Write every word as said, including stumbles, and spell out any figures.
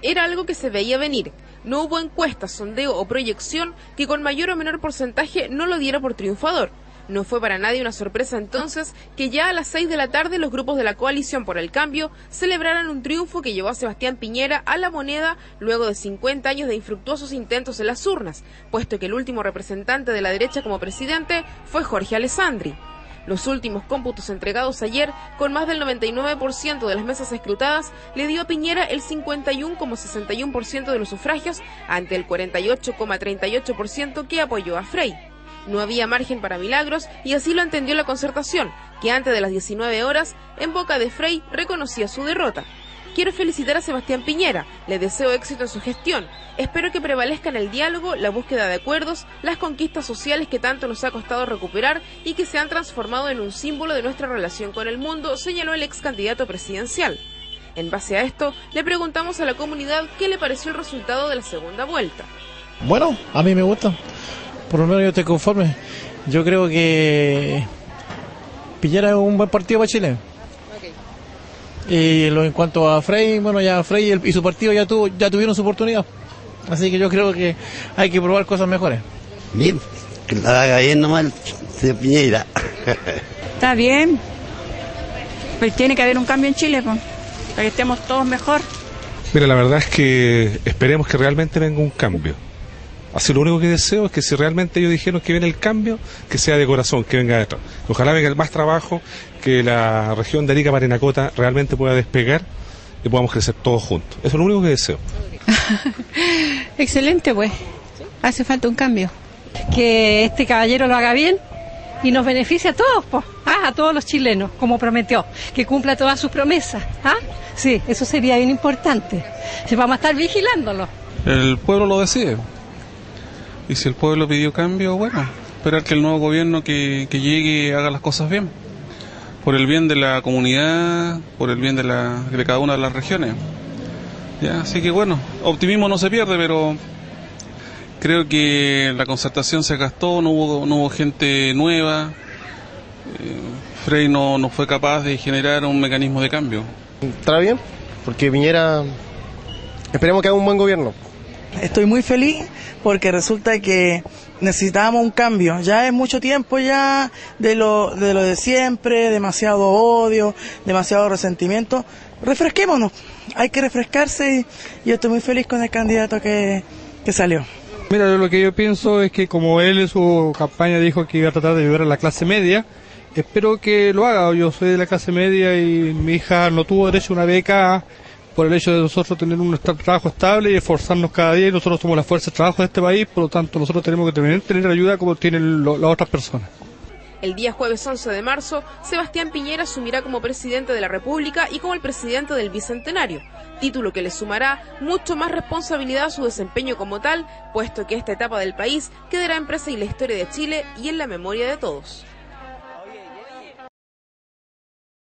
Era algo que se veía venir. No hubo encuesta, sondeo o proyección que con mayor o menor porcentaje no lo diera por triunfador. No fue para nadie una sorpresa entonces que ya a las seis de la tarde los grupos de la Coalición por el Cambio celebraran un triunfo que llevó a Sebastián Piñera a la moneda luego de cincuenta años de infructuosos intentos en las urnas, puesto que el último representante de la derecha como presidente fue Jorge Alessandri. Los últimos cómputos entregados ayer, con más del noventa y nueve por ciento de las mesas escrutadas, le dio a Piñera el cincuenta y uno coma sesenta y uno por ciento de los sufragios ante el cuarenta y ocho coma treinta y ocho por ciento que apoyó a Frey. No había margen para milagros y así lo entendió la Concertación, que antes de las diecinueve horas, en boca de Frey, reconocía su derrota. Quiero felicitar a Sebastián Piñera, le deseo éxito en su gestión. Espero que prevalezcan el diálogo, la búsqueda de acuerdos, las conquistas sociales que tanto nos ha costado recuperar y que se han transformado en un símbolo de nuestra relación con el mundo, señaló el ex candidato presidencial. En base a esto, le preguntamos a la comunidad qué le pareció el resultado de la segunda vuelta. Bueno, a mí me gusta. Por lo menos yo estoy conforme. Yo creo que Piñera es un buen partido para Chile. Okay. Y lo, en cuanto a Frey, bueno, ya Frey y, el, y su partido ya tuvo, ya tuvieron su oportunidad. Así que yo creo que hay que probar cosas mejores. Bien, que la haga bien nomás de Piñera. Está bien. Pues tiene que haber un cambio en Chile, pues, para que estemos todos mejor. Mira, la verdad es que esperemos que realmente venga un cambio. Así lo único que deseo es que si realmente ellos dijeron que viene el cambio, que sea de corazón, que venga de atrás. Ojalá venga más trabajo, que la región de Arica Parinacota realmente pueda despegar y podamos crecer todos juntos. Eso es lo único que deseo. Excelente, pues. Hace falta un cambio. Que este caballero lo haga bien y nos beneficie a todos, pues. Ah, a todos los chilenos, como prometió. Que cumpla todas sus promesas. ¿Ah? Sí, eso sería bien importante. Si vamos a estar vigilándolo. El pueblo lo decide. Y si el pueblo pidió cambio, bueno, esperar que el nuevo gobierno que, que llegue haga las cosas bien, por el bien de la comunidad, por el bien de, la, de cada una de las regiones. Ya, así que bueno, optimismo no se pierde, pero creo que la Concertación se gastó, no hubo, no hubo gente nueva, eh, Frey no, no fue capaz de generar un mecanismo de cambio. Está bien, porque Piñera, esperemos que haga un buen gobierno. Estoy muy feliz porque resulta que necesitábamos un cambio. Ya es mucho tiempo ya de lo de lo de siempre, demasiado odio, demasiado resentimiento. Refresquémonos, hay que refrescarse y yo estoy muy feliz con el candidato que, que salió. Mira, lo que yo pienso es que como él en su campaña dijo que iba a tratar de ayudar a la clase media, espero que lo haga. Yo soy de la clase media y mi hija no tuvo derecho a una beca por el hecho de nosotros tener un trabajo estable y esforzarnos cada día, y nosotros somos la fuerza de trabajo de este país, por lo tanto nosotros tenemos que tener, tener ayuda como tienen lo, las otras personas. El día jueves once de marzo, Sebastián Piñera asumirá como presidente de la República y como el presidente del Bicentenario, título que le sumará mucho más responsabilidad a su desempeño como tal, puesto que esta etapa del país quedará impresa en la historia de Chile y en la memoria de todos.